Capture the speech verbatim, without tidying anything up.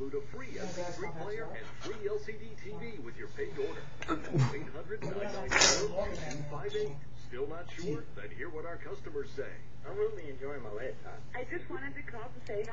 include a free M P three player and free L C D T V with your paid order. eight hundred, nine nine four, two five eight. Still not sure? Then hear what our customers say. I'm really enjoying my laptop. I just wanted to call to say